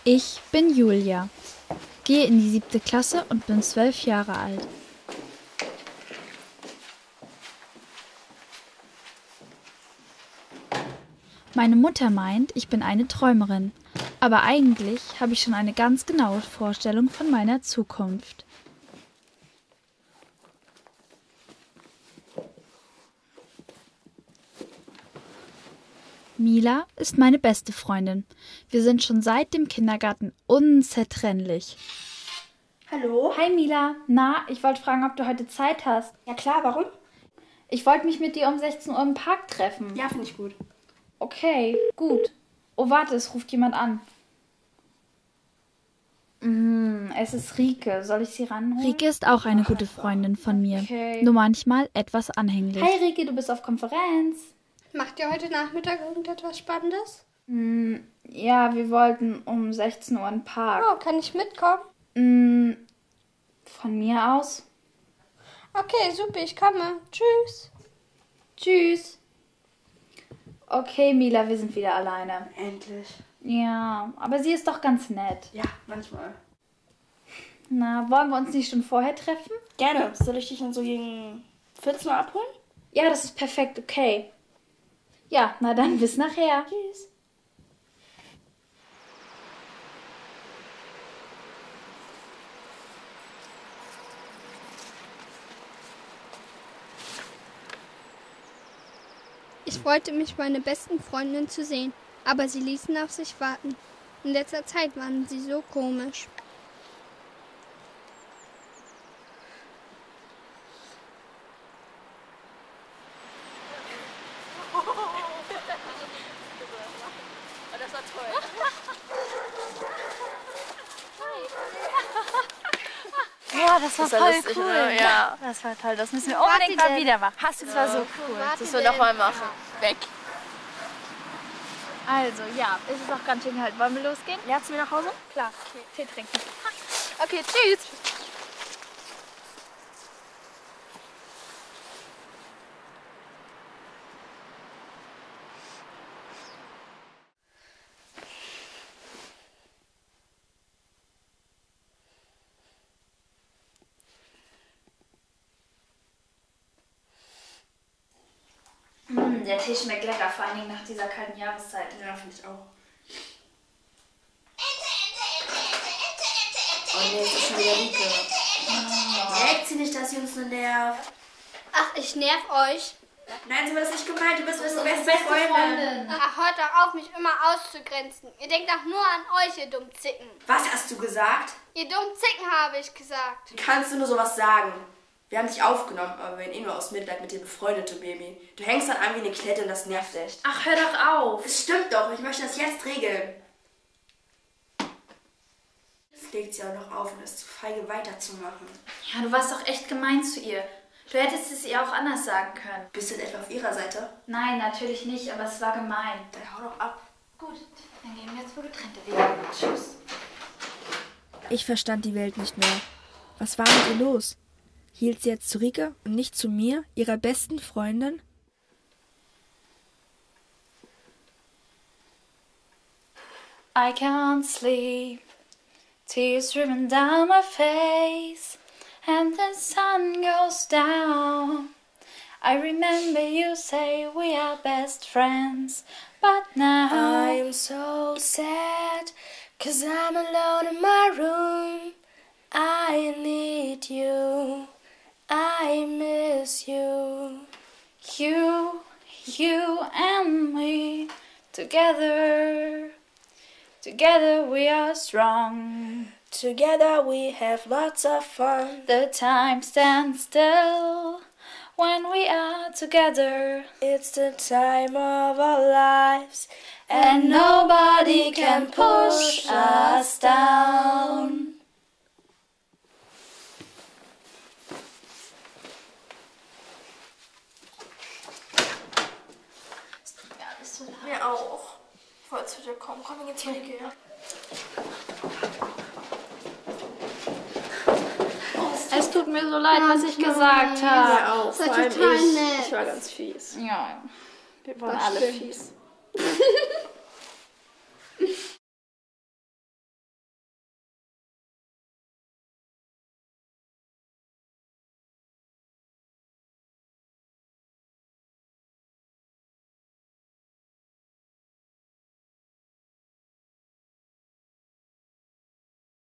Ich bin Julia, gehe in die 7. Klasse und bin 12 Jahre alt. Meine Mutter meint, ich bin eine Träumerin, aber eigentlich habe ich schon eine ganz genaue Vorstellung von meiner Zukunft. Mila ist meine beste Freundin. Wir sind schon seit dem Kindergarten unzertrennlich. Hallo? Hi Mila, na, ich wollte fragen, ob du heute Zeit hast. Ja klar, warum? Ich wollte mich mit dir um 16 Uhr im Park treffen. Ja, finde ich gut. Okay, gut. Oh, warte, es ruft jemand an. Es ist Rike. Soll ich sie ranholen? Rike ist auch eine gute Freundin von mir. Okay. Nur manchmal etwas anhänglich. Hi Rike, du bist auf Konferenz. Macht ihr heute Nachmittag irgendetwas Spannendes? Ja, wir wollten um 16 Uhr in den Park. Oh, kann ich mitkommen? Von mir aus. Okay, super, ich komme. Tschüss. Tschüss. Okay, Mila, wir sind wieder alleine. Endlich. Ja, aber sie ist doch ganz nett. Ja, manchmal. Na, wollen wir uns nicht schon vorher treffen? Gerne. Soll ich dich dann so gegen 14 Uhr abholen? Ja, das ist perfekt, okay. Ja, na dann bis nachher. Tschüss. Ich freute mich, meine besten Freundinnen zu sehen, aber sie ließen auf sich warten. In letzter Zeit waren sie so komisch. Ja, das war voll lustig, cool. ne? Ja. Das war toll. Das müssen wir unbedingt mal wieder machen. Das war so cool. Das müssen wir nochmal machen. Weg. Also, ja, es ist auch ganz schön kalt. Wollen wir losgehen? Ja, zu mir nach Hause? Klar, okay, Tee trinken. Okay, tschüss. Der Tee schmeckt lecker, vor allen Dingen nach dieser kalten Jahreszeit. Ja, finde ich auch. Oh nee, es ist schon wieder Rike. Merkt sie nicht, dass sie uns nur nervt? Ach, ich nerv euch. Nein, so war das nicht gemeint. Du bist unsere beste Freundin. Ach, hört doch auf, mich immer auszugrenzen. Ihr denkt doch nur an euch, ihr dummen Zicken. Was hast du gesagt? Ihr dummen Zicken, habe ich gesagt. Wie kannst du nur sowas sagen? Wir haben dich aufgenommen, aber wir werden eh nur aus Mitleid mit dir befreundete, Baby. Du hängst dann an wie eine Klette und das nervt echt. Ach, hör doch auf. Es stimmt doch, ich möchte das jetzt regeln. Jetzt legt sie auch noch auf und ist zu feige weiterzumachen. Ja, du warst doch echt gemein zu ihr. Du hättest es ihr auch anders sagen können. Bist du denn etwa auf ihrer Seite? Nein, natürlich nicht, aber es war gemein. Dann hau doch ab. Gut, dann gehen wir jetzt wohl getrennte Wege. Tschüss. Ich verstand die Welt nicht mehr. Was war mit ihr los? Hielt sie jetzt zu Rike und nicht zu mir, ihrer besten Freundin? I can't sleep, tears streaming down my face, and the sun goes down. I remember you say we are best friends, but now I'm so sad, 'cause I'm alone in my room. I need you, I miss you. you and me, together we are strong. Together we have lots of fun. The time stands still when we are together, It's the time of our lives, and nobody can push us down. Mir auch. Ich wollte zu dir kommen. Komm, wir gehen zu Rike. Es tut mir so leid, was ich gesagt habe. Ja, auch. Das war Vor allem total ich. nett. Ich war ganz fies. Ja, Wir waren alle fies.